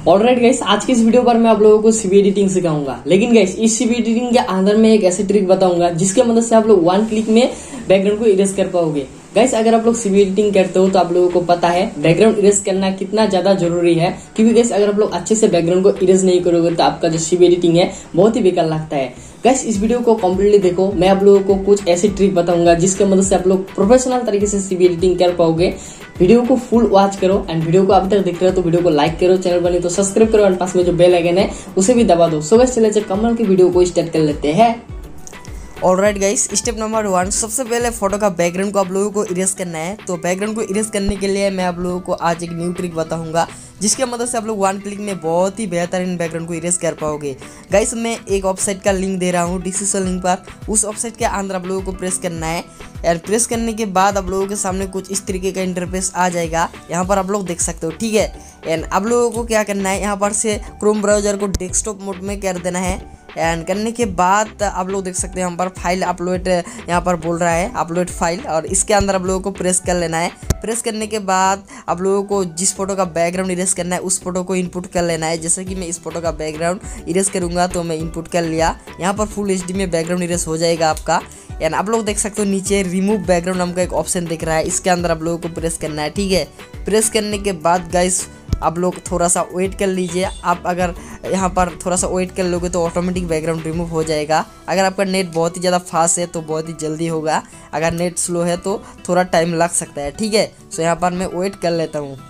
Alright guys, आज की इस वीडियो पर मैं आप लोगों को सीवी एडिटिंग सिखाऊंगा। लेकिन गाइस, इस सीवी एडिटिंग के अंदर में एक ऐसी ट्रिक बताऊंगा जिसके मदद से आप लोग वन क्लिक में बैकग्राउंड को इरेज कर पाओगे। गाइस, अगर आप लोग सीवी एडिटिंग करते हो तो आप लोगों को पता है बैकग्राउंड इरेज करना कितना ज्यादा जरूरी है, क्योंकि गाइस अगर आप लोग अच्छे से बैकग्राउंड को इरेज नहीं करोगे तो आपका जो सीवी एडिटिंग है बहुत ही बेकार लगता है। गाइस, इस वीडियो को कंप्लीटली देखो, मैं आप लोगों को कुछ ऐसी ट्रिक बताऊंगा जिसके मदद से आप लोग प्रोफेशनल तरीके से सीवी एडिटिंग कर पाओगे। वीडियो को फुल वॉच करो एंड वीडियो को अभी तक देख रहे हो तो वीडियो को लाइक करो, चैनल बने तो सब्सक्राइब करो एंड पास में जो बेल आइकन है उसे भी दबा दो। सो गाइस, चले कमल की वीडियो को स्टार्ट कर लेते हैं। ऑलराइट गाइस, स्टेप नंबर 1, सबसे पहले फोटो का बैकग्राउंड को आप लोगों को इरेज करना है। तो बैकग्राउंड को इरेज करने के लिए मैं आप लोगों को आज एक न्यू ट्रिक बताऊंगा जिसके मदद से आप लोग वन क्लिक में बहुत ही बेहतरीन बैकग्राउंड को इरेज कर पाओगे। गाइस, मैं एक वेबसाइट का लिंक दे रहा हूँ डिस्क्रिप्शन लिंक पर, उस वेबसाइट के अंदर आप लोगों को प्रेस करना है और प्रेस करने के बाद आप लोगों के सामने कुछ इस तरीके का इंटरफेस आ जाएगा। यहाँ पर आप लोग देख सकते हो, ठीक है। एंड आप लोगों को क्या करना है, यहाँ पर से क्रोम ब्राउजर को डेस्कटॉप मोड में कर देना है। एंड करने के बाद आप लोग देख सकते हैं यहाँ पर फाइल अपलोड, यहाँ पर बोल रहा है अपलोड फाइल, और इसके अंदर आप लोगों को प्रेस कर लेना है। प्रेस करने के बाद आप लोगों को जिस फोटो का बैकग्राउंड इरेज करना है उस फोटो को इनपुट कर लेना है। जैसे कि मैं इस फोटो का बैकग्राउंड इरेज करूँगा तो मैं इनपुट कर लिया। यहाँ पर फुल HD में बैकग्राउंड इरेज हो जाएगा आपका। एंड आप लोग देख सकते हो नीचे रिमूव बैकग्राउंड नाम का एक ऑप्शन दिख रहा है, इसके अंदर आप लोगों को प्रेस करना है, ठीक है। प्रेस करने के बाद गाइस आप लोग थोड़ा सा वेट कर लीजिए। आप अगर यहाँ पर थोड़ा सा वेट कर लोगे तो ऑटोमेटिक बैकग्राउंड रिमूव हो जाएगा। अगर आपका नेट बहुत ही ज़्यादा फास्ट है तो बहुत ही जल्दी होगा, अगर नेट स्लो है तो थोड़ा टाइम लग सकता है, ठीक है। सो यहाँ पर मैं वेट कर लेता हूँ।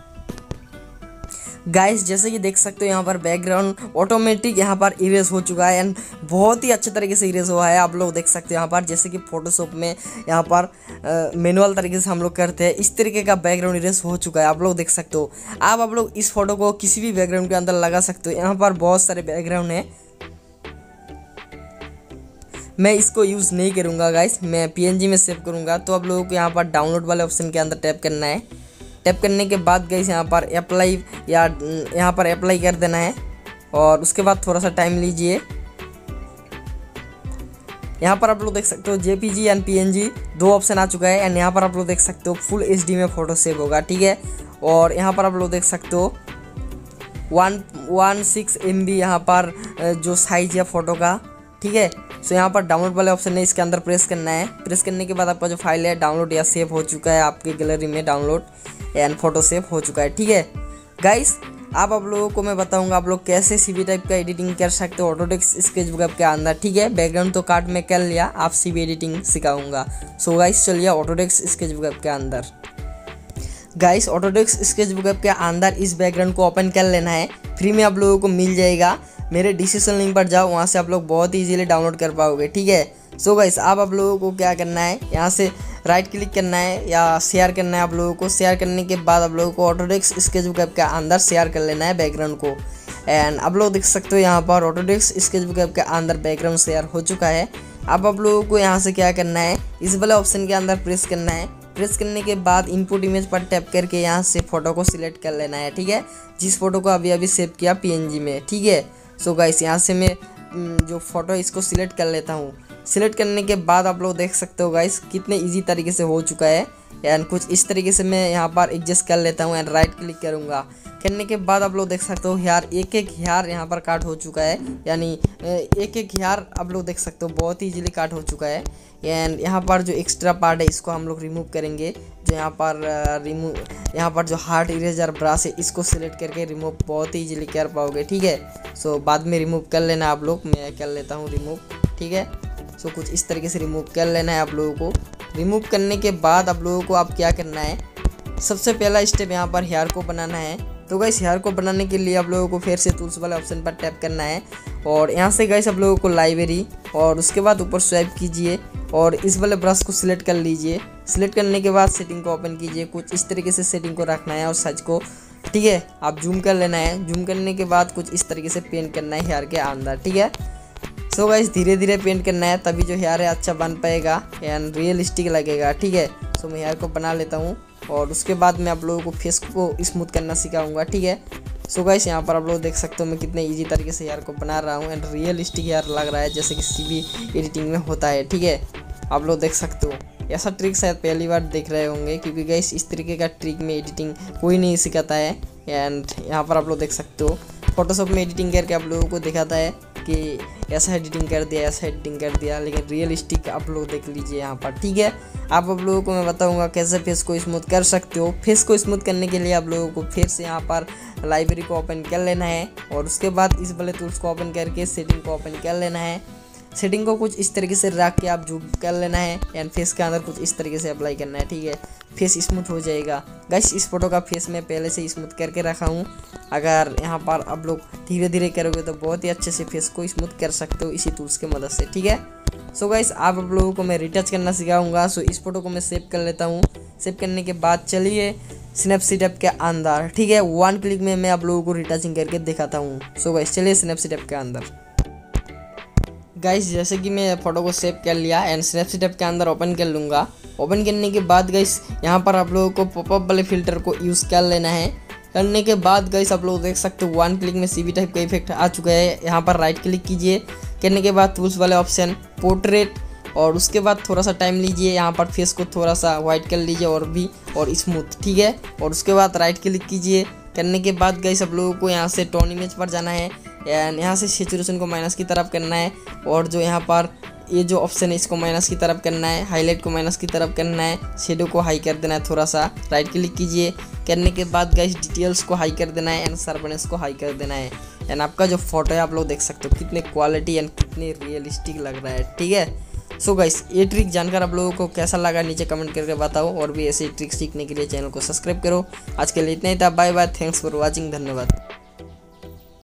गाइस, जैसे कि देख सकते हो यहाँ पर बैकग्राउंड ऑटोमेटिक यहाँ पर इरेज हो चुका है एंड बहुत ही अच्छे तरीके से इरेज हुआ है। आप लोग देख सकते हो यहाँ पर, जैसे कि फोटोशॉप में यहाँ पर मैनुअल तरीके से हम लोग करते हैं, इस तरीके का बैकग्राउंड इरेज हो चुका है। आप लोग देख सकते हो। आप लोग इस फोटो को किसी भी बैकग्राउंड के अंदर लगा सकते हो। यहाँ पर बहुत सारे बैकग्राउंड है, मैं इसको यूज़ नहीं करूँगा गाइस, मैं PNG में सेव करूँगा। तो आप लोगों को यहाँ पर डाउनलोड वाले ऑप्शन के अंदर टैप करना है। टैप करने के बाद गाइस यहाँ पर अप्लाई या यहाँ पर अप्लाई कर देना है और उसके बाद थोड़ा सा टाइम लीजिए। यहाँ पर आप लोग देख सकते हो JPG एंड PNG दो ऑप्शन आ चुका है एंड यहाँ पर आप लोग देख सकते हो फुल HD में फ़ोटो सेव होगा, ठीक है। और यहाँ पर आप लोग देख सकते हो 116 MB यहाँ पर जो साइज है फ़ोटो का, ठीक है। सो यहाँ पर डाउनलोड वाले ऑप्शन है, इसके अंदर प्रेस करना है। प्रेस करने के बाद आपका जो फाइल है डाउनलोड या सेव हो चुका है आपकी गैलरी में, डाउनलोड एंड फोटो सेव हो चुका है, ठीक है। गाइस, आप लोगों को मैं बताऊंगा आप लोग कैसे CV टाइप का एडिटिंग कर सकते हो ऑटोडेस्क स्केचबुक ऐप के अंदर, ठीक है। बैकग्राउंड तो कार्ड में कर लिया, आप CV एडिटिंग सिखाऊंगा। सो गाइस, चलिए ऑटोडेस्क स्केचबुक ऐप के अंदर। गाइस, ऑटोडेस्क स्केचबुक ऐप के अंदर इस बैकग्राउंड को ओपन कर लेना है, फ्री में आप लोगों को मिल जाएगा। मेरे डिस्क्रिप्शन लिंक पर जाओ, वहाँ से आप लोग बहुत ही इजीली डाउनलोड कर पाओगे, ठीक है। सो गाइस, आप लोगों को क्या करना है, यहाँ से राइट क्लिक करना है या शेयर करना है। आप लोगों को शेयर करने के बाद आप लोगों को ऑटोडेस्क स्केचबुक ऐप के अंदर शेयर कर लेना है बैकग्राउंड को। एंड आप लोग देख सकते हो यहाँ पर ऑटोडेस्क स्केचबुक ऐप के अंदर बैकग्राउंड शेयर हो चुका है। अब आप लोगों को यहाँ से क्या करना है, इस वाले ऑप्शन के अंदर प्रेस करना है। प्रेस करने के बाद इनपुट इमेज पर टैप करके यहाँ से फोटो को सिलेक्ट कर लेना है, ठीक है। जिस फोटो को अभी सेव किया PNG में, ठीक है। सो गाइस, यहाँ से मैं जो फोटो है इसको सिलेक्ट कर लेता हूँ। सिलेक्ट करने के बाद आप लोग देख सकते हो गाइस कितने इजी तरीके से हो चुका है। एंड कुछ इस तरीके से मैं यहाँ पर एडजस्ट कर लेता हूँ एंड राइट क्लिक करूँगा। करने के बाद आप लोग देख सकते हो हेयर, एक हेयर यहाँ पर काट हो चुका है, यानी एक हेयर आप लोग देख सकते हो बहुत ही इजीली काट हो चुका है। एंड यहाँ पर जो एक्स्ट्रा पार्ट है इसको हम लोग रिमूव करेंगे। जो यहाँ पर जो हार्ड इरेजर ब्रश है इसको सिलेक्ट करके रिमूव बहुत ही इजीली कर पाओगे, ठीक है। सो बाद में रिमूव कर लेना आप लोग, मैं कर लेता हूँ रिमूव, ठीक है। सो कुछ इस तरीके से रिमूव कर लेना है आप लोगों को। रिमूव करने के बाद आप लोगों को आप क्या करना है, सबसे पहला स्टेप यहाँ पर हेयर को बनाना है। तो गाइस, हेयर को बनाने के लिए आप लोगों को फिर से टूल्स वाले ऑप्शन पर टैप करना है और यहाँ से गाइस आप लोगों को लाइब्रेरी और उसके बाद ऊपर स्वाइप कीजिए और इस वाले ब्रश को सिलेक्ट कर लीजिए। सिलेक्ट करने के बाद सेटिंग को ओपन कीजिए, कुछ इस तरीके से सेटिंग को रखना है और साइज को, ठीक है। आप जूम कर लेना है। जूम करने के बाद कुछ इस तरीके से पेंट करना है हेयर के अंदर, ठीक है। सो गाइस, धीरे धीरे पेंट करना है तभी जो हेयर है अच्छा बन पाएगा एंड रियलिस्टिक लगेगा, ठीक है। सो मैं हेयर को बना लेता हूँ और उसके बाद मैं आप लोगों को फेस को स्मूथ करना सिखाऊंगा, ठीक है। सो गाइस, यहाँ पर आप लोग देख सकते हो मैं कितने इजी तरीके से हेयर को बना रहा हूँ एंड रियलिस्टिक हेयर लग रहा है जैसे कि CV एडिटिंग में होता है, ठीक है। आप लोग देख सकते हो ऐसा ट्रिक शायद पहली बार देख रहे होंगे, क्योंकि गाइस इस तरीके का ट्रिक में एडिटिंग कोई नहीं सिखाता है। एंड यहाँ पर आप लोग देख सकते हो फोटोशॉप में एडिटिंग करके आप लोगों को दिखाता है कि ऐसा एडिटिंग कर दिया, ऐसा एडिटिंग कर दिया, लेकिन रियलिस्टिक आप लोग देख लीजिए यहाँ पर। ठीक है, आप लोगों को मैं बताऊंगा कैसे फेस को स्मूथ कर सकते हो। फेस को स्मूथ करने के लिए आप लोगों को फिर से यहाँ पर लाइब्रेरी को ओपन कर लेना है और उसके बाद इस वाले टूल्स को ओपन करके सेटिंग को ओपन कर लेना है। सेटिंग को कुछ इस तरीके से रख के आप जूम कर लेना है एंड फेस के अंदर कुछ इस तरीके से अप्लाई करना है। ठीक है, फेस स्मूथ हो जाएगा। गाइस इस फोटो का फेस मैं पहले से स्मूथ करके रखा हूँ। अगर यहाँ पर आप लोग धीरे धीरे करोगे तो बहुत ही अच्छे से फेस को स्मूथ कर सकते हो इसी टूल्स की मदद से। ठीक है, सो गाइस आप लोगों को मैं रिटच करना सिखाऊंगा। सो इस फोटो को मैं सेव कर लेता हूँ। सेव करने के बाद चलिए स्नैपसीड ऐप के अंदर, ठीक है, 1 क्लिक में मैं आप लोगों को रिटचिंग करके दिखाता हूँ। सो गाइस चलिए स्नैपसीड ऐप के अंदर। गाइस जैसे कि मैं फ़ोटो को सेव कर लिया एंड स्नैपसीड ऐप के अंदर ओपन कर लूँगा। ओपन करने के बाद गाइस यहाँ पर आप लोगों को पॉपअप वाले फिल्टर को यूज़ कर लेना है। करने के बाद गाइस आप लोग देख सकते हो 1 क्लिक में सीवी टाइप का इफेक्ट आ चुका है। यहाँ पर राइट क्लिक कीजिए, करने के बाद टूल्स वाले ऑप्शन पोर्ट्रेट और उसके बाद थोड़ा सा टाइम लीजिए, यहाँ पर फेस को थोड़ा सा वाइट कर लीजिए और स्मूथ। ठीक है, और उसके बाद राइट क्लिक कीजिए। करने के बाद गाइस आप लोगों को यहाँ से टोन इमेज पर जाना है एंड यहाँ से सैचुरेशन को माइनस की तरफ करना है और जो यहाँ पर ये जो ऑप्शन है इसको माइनस की तरफ करना है, हाईलाइट को माइनस की तरफ करना है, शेडो को हाई कर देना है थोड़ा सा। राइट क्लिक कीजिए, करने के बाद गाइस डिटेल्स को हाई कर देना है एंड शार्पनेस को हाई कर देना है एंड आपका जो फोटो है आप लोग देख सकते हो कितने क्वालिटी एंड कितने रियलिस्टिक लग रहा है। ठीक है, सो गाइस ये ट्रिक जानकर आप लोगों को कैसा लगा नीचे कमेंट करके बताओ और भी ऐसे ट्रिक सीखने के लिए चैनल को सब्सक्राइब करो। आज के लिए इतना ही था, bye bye, thanks for watching, धन्यवाद।